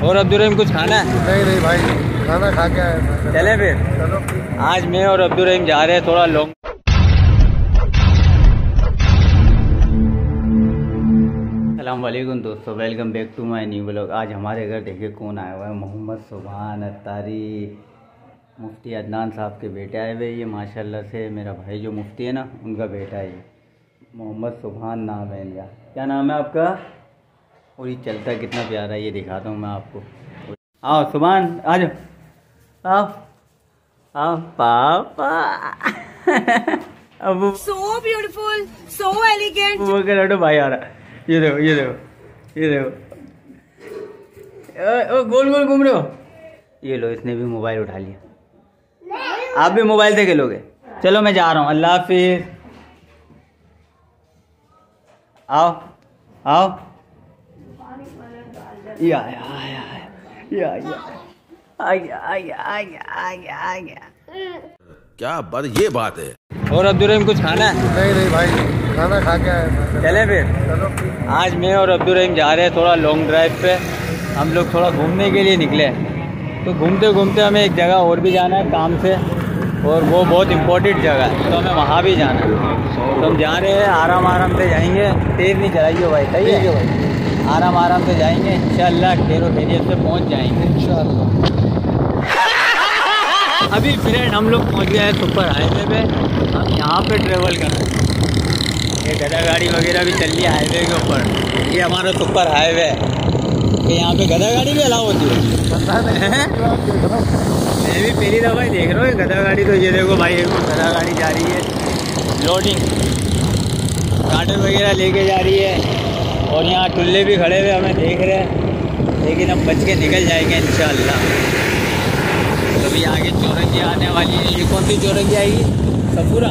और अब्दुल रहीम कुछ खाना है? नहीं नहीं भाई, खाना खा के आए। चले फिर। चलो। आज मैं और अब्दुल रहीम जा रहे हैं थोड़ा लॉन्ग। अस्सलाम वालेकुम दोस्तों, welcome back to my new blog. आज हमारे घर देखिए कौन आया हुआ है। मोहम्मद सुभान अत्तारी, मुफ्ती अदनान साहब के बेटे आए हुए। ये माशाल्लाह से मेरा भाई जो मुफ्ती है ना, उनका बेटा है ये। मोहम्मद सुभान नाम है इनका। क्या नाम है आपका? और ये चलता कितना प्यारा है, ये दिखाता हूँ मैं आपको। आओ सुभान, आ जाओ, आओ आओ पापा। अब so beautiful, so elegant। वो कर हटो भाई आ रहा। ये देखो ये देखो ये देखो, ओ गोल गोल घूम रहे हो। ये लो, इसने भी मोबाइल उठा लिया। आप भी मोबाइल से खेलोगे? चलो मैं जा रहा हूँ, अल्लाह हाफिज। आओ आओ। या क्या बात, ये बात है। और अब्दुल रहीम कुछ खाना है? नहीं नहीं भाई, खाना खा के आए। चले फिर। चलो। आज मैं और अब्दुल रहीम जा रहे हैं थोड़ा लॉन्ग ड्राइव पे। हम लोग थोड़ा घूमने के लिए निकले हैं। तो घूमते घूमते हमें एक जगह और भी जाना है काम से, और वो बहुत इम्पोर्टेंट जगह है, तो हमें वहाँ भी जाना है। तो हम जा रहे हैं, आराम आराम से जाएंगे। तेज़ नहीं चलाइए भाई, सही है भाई। आराम आराम से जाएंगे, इंशाल्लाह खैर खैरियत से पहुँच जाएंगे इंशाल्लाह। अभी फ्रेंड हम लोग पहुँच गए हैं सुपर हाईवे पे। हम यहाँ पे ट्रेवल कर रहे हैं। ये गधा गाड़ी वगैरह भी चल रही है हाईवे के ऊपर। ये हमारा सुपर हाईवे है। तो यहाँ पे गधा गाड़ी भी अलाउ होती है? मैं भी पहली दफ़ा ही देख रहा हूँ गधा गाड़ी। तो ये देखो भाई, एक गधा गाड़ी जा रही है, लोडिंग गार्डन वगैरह लेके जा रही है। और यहाँ टुल्ले भी खड़े हुए हमें देख रहे हैं, लेकिन हम बच के निकल जाएंगे इंशाल्लाह। तभी आगे चौरंगी आने वाली है। ये कौन सी चौरंगी आएगी? सपूरा।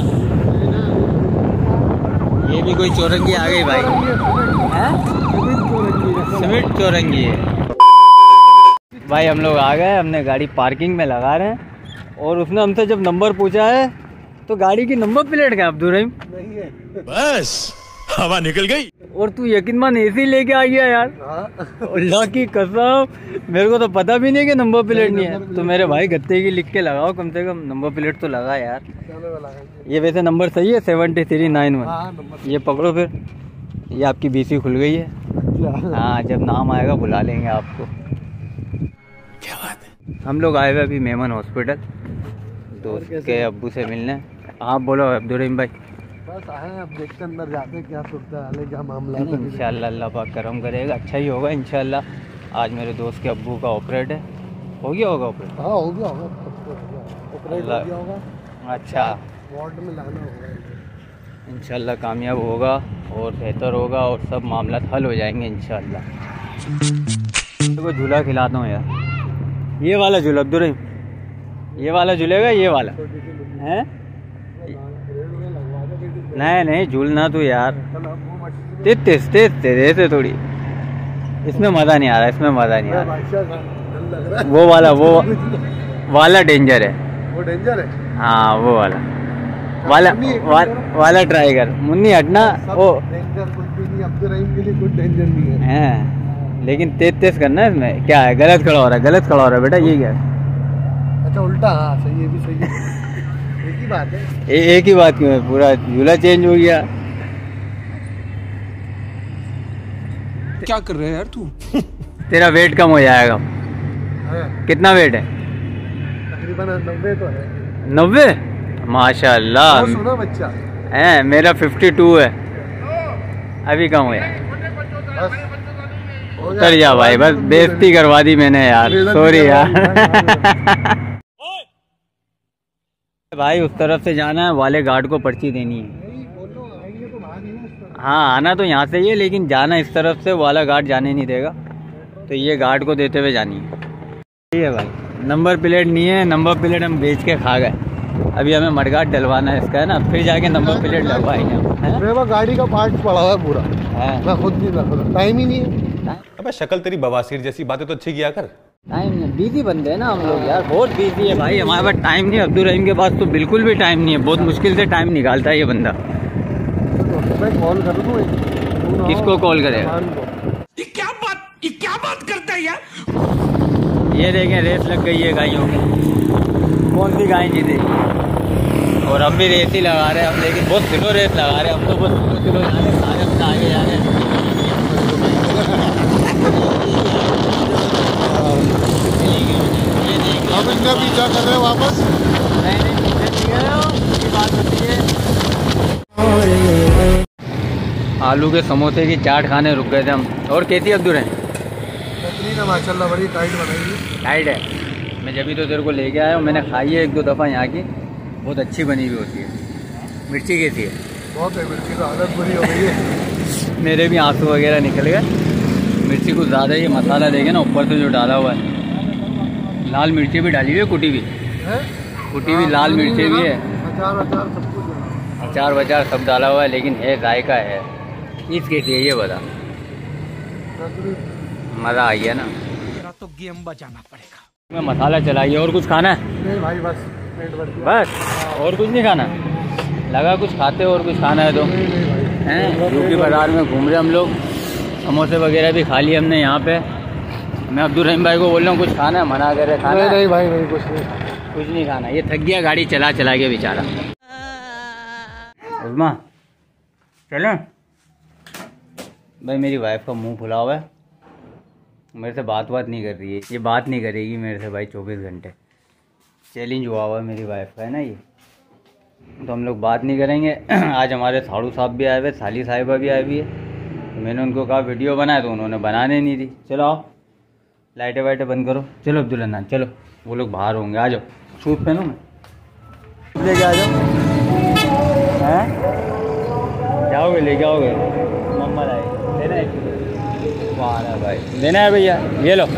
ये भी कोई चौरंगी आ गई भाई, है सिमिट चौरंगी है भाई। हम लोग आ गए, हमने गाड़ी पार्किंग में लगा रहे हैं। और उसने हमसे जब नंबर पूछा है, तो गाड़ी की नंबर प्लेट क्या अब्दुल रहीम? नहीं है। बस हवा निकल गई। और तू यकीन मान एसी लेके आ गया यार। अल्लाह की कसम, मेरे को तो पता भी नहीं कि नंबर प्लेट नहीं है। तो मेरे भाई गत्ते की लिख के लगाओ, कम से कम नंबर प्लेट तो लगा यार। ये वैसे नंबर सही है 7391। ये पकड़ो फिर, ये आपकी बीसी खुल गई है। हाँ, जब नाम आएगा बुला लेंगे आपको। क्या बात है। हम लोग आए हुए अभी मेमन हॉस्पिटल, दोस्त के अब्बू से मिलने। आप बोलो अब्दुल रहीम भाई। बस आए, अब देखते अंदर जाते क्या सूरत है, क्या मामला है। इंशाल्लाह अल्लाह पाक करम करेगा, अच्छा ही होगा इंशाल्लाह। आज मेरे दोस्त के अब्बू का ऑपरेट है। हो गया होगा ऑपरेट? हाँ हो गया होगा, ऑपरेट हो गया होगा। अच्छा, वार्ड में लाना होगा इंशाल्लाह कामयाब होगा और बेहतर होगा और सब मामला हल हो जाएंगे इंशाल्लाह। तो झूला खिलाता हूँ यार। ये वाला झूला अब्दुल रहीम, ये वाला झूलेगा? ये वाला है? नहीं नहीं झूलना तू यार, तेज तेज तेज तेज ऐसे थोड़ी। इसमें मज़ा नहीं आ रहा, इसमें मज़ा नहीं आ रहा। वो वाला डेंजर है। वो डेंजर है। हाँ वो वाला ट्राई कर। मुन्नी हटना। वो डेंजर कुछ भी नहीं, अब्दुल रहीम के लिए कुछ डेंजर नहीं है। लेकिन तेज तेज करना है इसमें। क्या है, गलत खड़ा हो रहा है, गलत खड़ा हो रहा है बेटा। ये क्या है? अच्छा उल्टा, हाँ सही है, भी सही है। एक ही बात है। एक ही बात क्यों है? पूरा झूला चेंज हो गया। क्या कर रहे हैं यार तू? तेरा वेट कम हो जाएगा। हाँ, कितना वेट है? तकरीबन 90 तो है। 90? माशाल्लाह। सुना बच्चा है, मेरा 52 है। अभी कम हो जाए। उतर जा भाई, बस बेइज्जती करवा दी मैंने यार, सॉरी यार। भाई उस तरफ से जाना है, वाले गार्ड को पर्ची देनी है। हाँ आना तो यहाँ से ही है, लेकिन जाना इस तरफ से, वाला गार्ड जाने नहीं देगा। तो ये गार्ड को देते हुए जानी है। ठीक है भाई, नंबर प्लेट नहीं है। नंबर प्लेट हम बेच के खा गए। अभी हमें मडगाट डलवाना है इसका, है ना, फिर जाके नंबर प्लेट लगवाएंगे। गाड़ी का पार्ट पड़ा हुआ है पूरा, मैं खुद नहीं रखा, टाइम ही नहीं है। अबे शक्ल तेरी बवासीर जैसी, बातें तो अच्छी किया कर। टाइम नहीं, बिजी बंदे हैं ना हम लोग यार, बहुत बिजी है भाई। हमारे पास टाइम नहीं। अब्दुल रहीम के पास तो बिल्कुल भी टाइम नहीं है, बहुत मुश्किल से टाइम निकालता है ये बंदा। मैं कॉल कर दूँ? किसको कॉल करेगा? ये क्या बात करता है यार। ये देखें रेस लग गई है गायों की, कौन सी गाय जीतेगी। और हम भी रेस ही लगा रहे हैं, हम लेकिन बहुत स्लो रेस लगा रहे हैं, हम तो बस स्लो जा रहे हैं, सारे अपने आगे जा रहे हैं। अब इनका पीछा कर रहे हैं वापस। नहीं पीछे नहीं गए, ये बात होती है। आलू के समोसे की चाट खाने रुक गए थे हम। और कैसी अब्दुल है? बेहतरीन है माशाल्लाह, बड़ी टाइट बनाई। टाइट है, मैं जब भी तो तेरे को लेके आया हूँ, मैंने खाई है 1-2 दफ़ा यहाँ की, बहुत अच्छी बनी हुई होती है। मिर्ची कैसी है? बहुत है, मिर्ची तो हालत बुरी हो गई है। मेरे भी आंसू वगैरह निकल गए, मिर्ची कुछ ज़्यादा ही। मसाला देखे ना ऊपर से जो डाला हुआ है, लाल मिर्ची भी डाली हुई है, कुटी भी है? कुटी भी लाल मिर्ची भी है, अचार सब कुछ है। अचार वचार सब डाला हुआ है, लेकिन है जायका है। ईद कैसी है ये बता? मज़ा आई है ना? तो गेम बजाना पड़ेगा। मैं मसाला चलाइए। और कुछ खाना है? नहीं भाई बस पेट भर गया। बस और कुछ नहीं खाना? लगा कुछ खाते और कुछ खाना है तो हैं। यूपी बाज़ार में घूम रहे हम लोग, समोसे वगैरह भी खा लिए हमने यहाँ पे। मैं अब्दुल रहीम भाई को बोल रहा हूँ कुछ खाना है, मना कर रहे खाना। नहीं भाई नहीं, कुछ नहीं खाना। ये थक गया गाड़ी चला चला के बेचारा। उस्मा चलें भाई, मेरी वाइफ का मुंह फुला हुआ है, मेरे से बात नहीं कर रही है। ये बात नहीं करेगी मेरे से भाई 24 घंटे। चैलेंज हुआ हुआ है मेरी वाइफ का, है ना ये, तो हम लोग बात नहीं करेंगे। आज हमारे साड़ू साहब भी आए हुए, साली साहिबा भी आई हुई है, तो मैंने उनको कहा वीडियो बनाए, तो उन्होंने बनाने नहीं दी। चलो आओ, लाइटें वाइटें बंद करो, चलो अब्दुल अन्नान चलो, वो लोग बाहर होंगे, आ जाओ। शूट पहनूँ मैं? लेके आ जाओ। हैं जाओगे, लेके आओगे? मम्मा लाए देना है, वाह भाई देना है भैया, ये लो।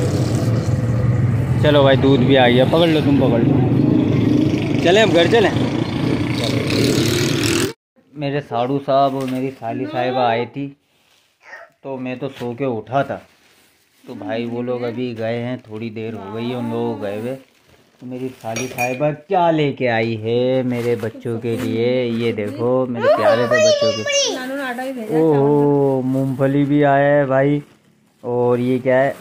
चलो भाई दूध भी आ गया, पकड़ लो, तुम पकड़ लो। चलें अब घर चलें? मेरे साड़ू साहब और मेरी साली साहिबा आई थी, तो मैं तो सो के उठा था, तो भाई वो लोग अभी गए हैं, थोड़ी देर हो गई है उन लोगों को गए हुए। तो मेरी साली साहिबा क्या लेके आई है मेरे बच्चों के लिए, ये देखो मेरे प्यारे से बच्चों के। ओह मूंगफली भी आया है भाई, और ये क्या है,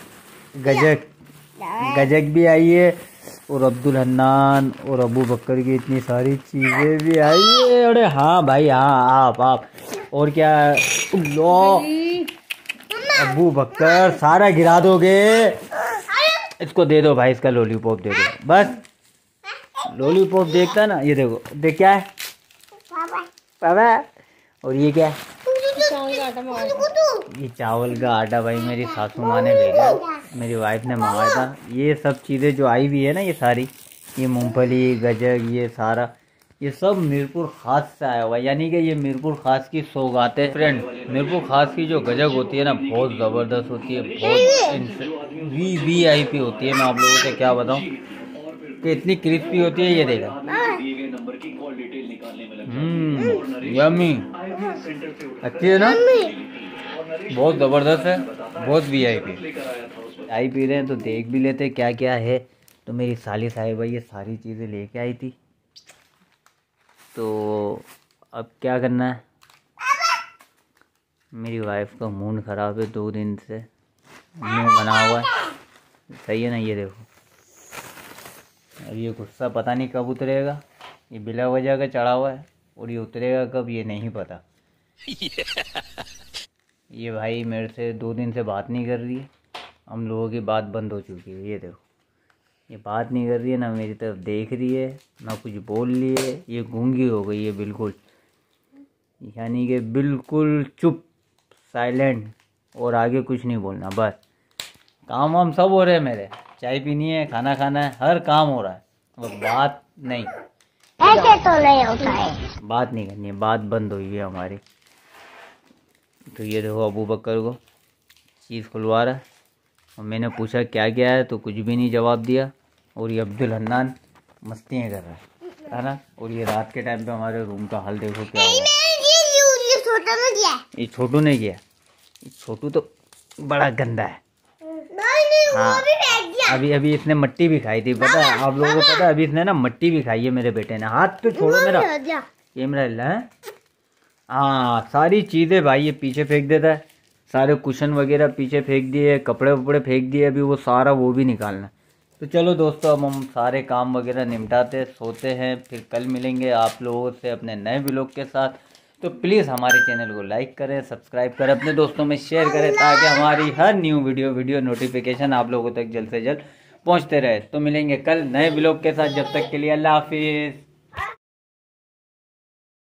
गजक भी आई है, और अब्दुल हन्नान और अबू बकर की इतनी सारी चीज़ें भी आई है। अरे हाँ भाई हाँ, आप और क्या लो अबू बकर, सारा गिरा दोगे? इसको दे दो भाई, इसका लॉलीपॉप दे दो बस। लॉलीपॉप देखता ना, ये देखो देख क्या है पापा, और ये क्या है? ये चावल का आटा भाई मेरी सासू माँ ने भेजा, मेरी वाइफ ने मंगाया था। ये सब चीज़ें जो आई हुई है ना, ये सारी, ये मूंगफली गजक, ये सारा, ये सब मीरपुर खास से आया हुआ है, यानी कि ये मीरपुर खास की सौगात है फ्रेंड। मीरपुर खास की जो गजक होती है ना, बहुत ज़बरदस्त होती है, बहुत VIP होती है। मैं आप लोगों को क्या बताऊं कि इतनी क्रिस्पी होती है, ये देखा। यम्मी, अच्छी है ना, बहुत ज़बरदस्त है, बहुत VIP। चाय पी रहे हैं तो देख भी लेते क्या क्या है। तो मेरी साली साहिबा ये सारी चीज़ें लेके आई थी, तो अब क्या करना है। मेरी वाइफ का मूड ख़राब है, 2 दिन से मुँह बना हुआ है, सही है ना, ये देखो। अब ये गुस्सा पता नहीं कब उतरेगा, ये बिला वजह का चढ़ा हुआ है, और ये उतरेगा कब ये नहीं पता। ये भाई मेरे से 2 दिन से बात नहीं कर रही है, हम लोगों की बात बंद हो चुकी है। ये देखो, ये बात नहीं कर रही है ना, मेरी तरफ देख रही है ना, कुछ बोल रही है, ये गूंगी हो गई है बिल्कुल, यानी कि बिल्कुल चुप, साइलेंट, और आगे कुछ नहीं बोलना बस। काम वाम सब हो रहे हैं मेरे, चाय पीनी है, खाना खाना है, हर काम हो रहा है, और बात नहीं, ऐसे तो नहीं होता है, बात नहीं करनी है, बात बंद हुई है हमारी। तो ये देखो अबू बकर को चीज़ खुलवा रहा है, और मैंने पूछा क्या क्या है, तो कुछ भी नहीं जवाब दिया। और ये अब्दुल हन्नान मस्तियाँ कर रहा है ना। और ये रात के टाइम पे हमारे रूम का हाल देखो क्या हुआ। ये छोटू ने किया, ये छोटू तो बड़ा गंदा है। हाँ अभी इसने मट्टी भी खाई थी, पता है आप लोगों को? पता है अभी इसने ना मट्टी भी खाई है मेरे बेटे ने। हाथ तो छोड़ो मेरा, ये मेरा हिला है। हाँ सारी चीज़ें भाई ये पीछे फेंक देता है, सारे कुशन वगैरह पीछे फेंक दिए, कपड़े वपड़े फेंक दिए, अभी वो सारा वो भी निकालना। तो चलो दोस्तों, अब हम सारे काम वगैरह निपटाते सोते हैं, फिर कल मिलेंगे आप लोगों से अपने नए व्लॉग के साथ। तो प्लीज़ हमारे चैनल को लाइक करें, सब्सक्राइब करें, अपने दोस्तों में शेयर करें, ताकि हमारी हर न्यू वीडियो नोटिफिकेशन आप लोगों तक जल्द से जल्द पहुंचते रहे। तो मिलेंगे कल नए व्लॉग के साथ, जब तक के लिए अल्लाह हाफिज़।